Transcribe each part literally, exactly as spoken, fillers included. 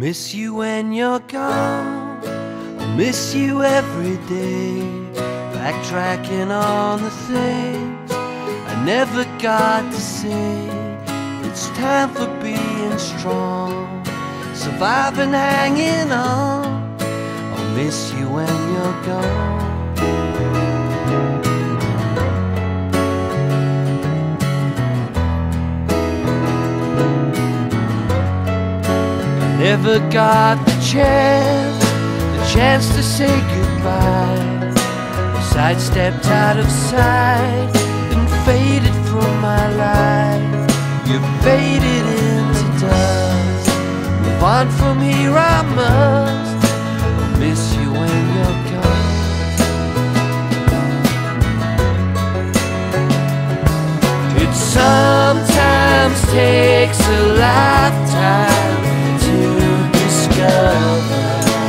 Miss you when you're gone, I miss you every day, backtracking on the things I never got to say. It's time for being strong, surviving, hanging on. I'll miss you when you're gone. Never got the chance, the chance to say goodbye. Sidestepped out of sight and faded from my life. You faded into dust. Move on from here, I must. I'll miss you when you're gone. It sometimes takes a lifetime to discover.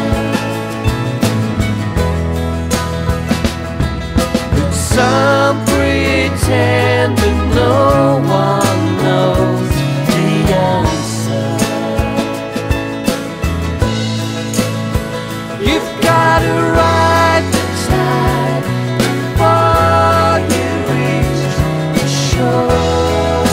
But some pretend that no one knows the answer. You've got to ride the tide before you reach the shore.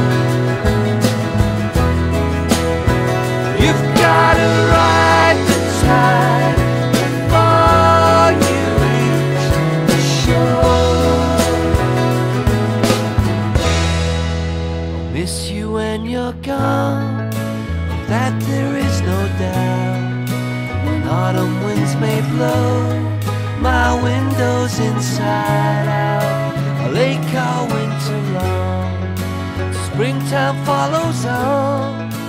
You've got to ride the tide before you reach the shore. I'll miss you when you're gone, of that there is no doubt. When autumn winds may blow my windows inside out, I'll ache all winter long. Springtime follows on.